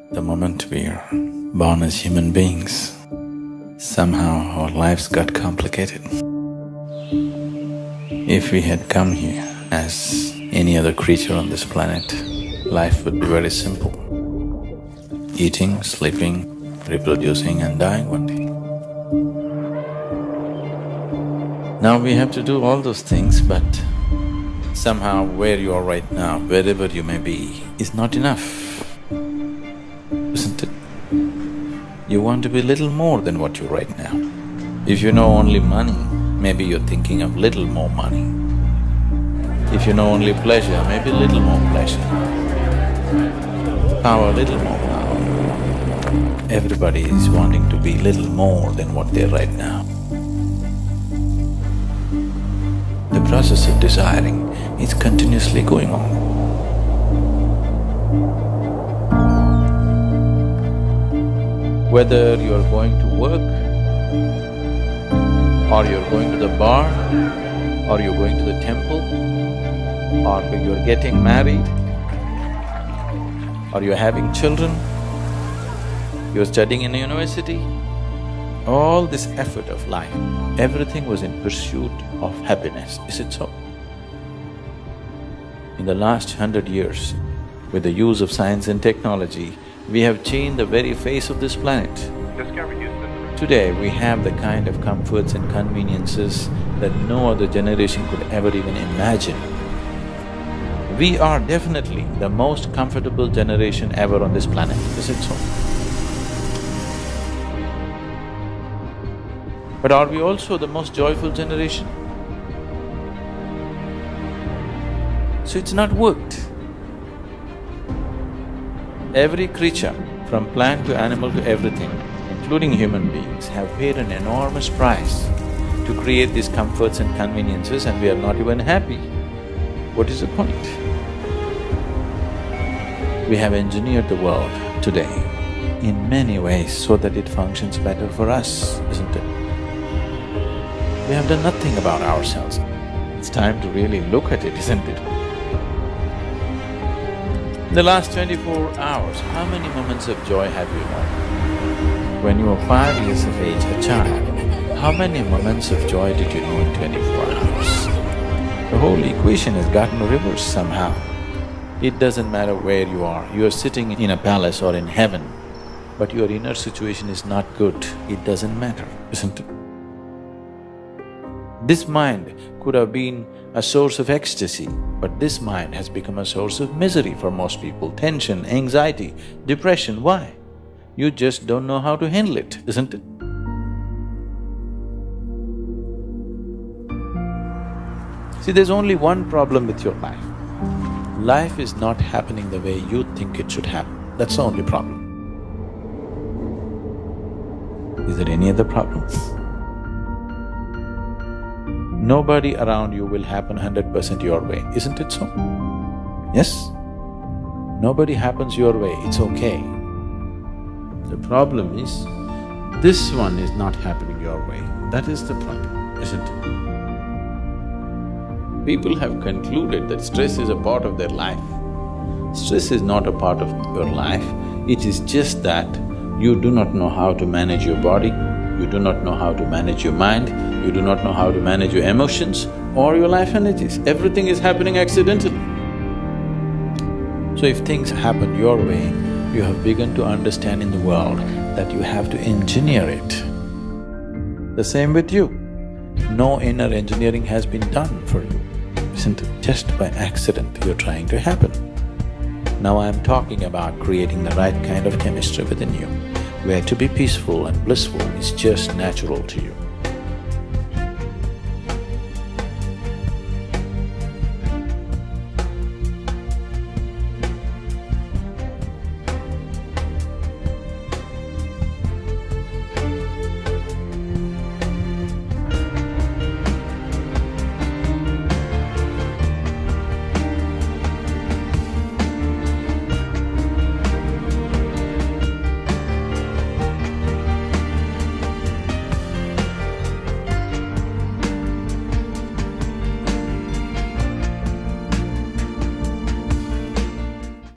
The moment we're born as human beings, somehow our lives got complicated. If we had come here as any other creature on this planet, life would be very simple. Eating, sleeping, reproducing and dying one day. Now we have to do all those things, but somehow where you are right now, wherever you may be, is not enough, isn't it? You want to be little more than what you're right now. If you know only money, maybe you're thinking of little more money. If you know only pleasure, maybe little more pleasure. Power, little more power. Everybody is wanting to be little more than what they're right now. The process of desiring is continuously going on. Whether you're going to work, or you're going to the bar, or you're going to the temple, or you're getting married, or you're having children, you're studying in a university, all this effort of life, everything was in pursuit of happiness, is it so? In the last 100 years, with the use of science and technology, we have changed the very face of this planet. Today, we have the kind of comforts and conveniences that no other generation could ever even imagine. We are definitely the most comfortable generation ever on this planet, is it so? But are we also the most joyful generation? So it's not worked. Every creature, from plant to animal to everything, including human beings, have paid an enormous price to create these comforts and conveniences, and we are not even happy. What is the point? We have engineered the world today in many ways so that it functions better for us, isn't it? We have done nothing about ourselves. It's time to really look at it, isn't it? In the last 24 hours, how many moments of joy have you known? When you were 5 years of age, a child, how many moments of joy did you know in 24 hours? The whole equation has gotten reversed somehow. It doesn't matter where you are sitting in a palace or in heaven, but your inner situation is not good, it doesn't matter, isn't it? This mind could have been a source of ecstasy, but this mind has become a source of misery for most people, tension, anxiety, depression. Why? You just don't know how to handle it, isn't it? See, there's only one problem with your life. Life is not happening the way you think it should happen, that's the only problem. Is there any other problem? Nobody around you will happen 100% your way, isn't it so? Yes? Nobody happens your way, it's okay. The problem is, this one is not happening your way, that is the problem, isn't it? People have concluded that stress is a part of their life. Stress is not a part of your life, it is just that you do not know how to manage your body, you do not know how to manage your mind, you do not know how to manage your emotions or your life energies. Everything is happening accidentally. So if things happen your way, you have begun to understand in the world that you have to engineer it. The same with you. No inner engineering has been done for you, isn't it? Just by accident you're trying to happen. Now I'm talking about creating the right kind of chemistry within you, where to be peaceful and blissful is just natural to you.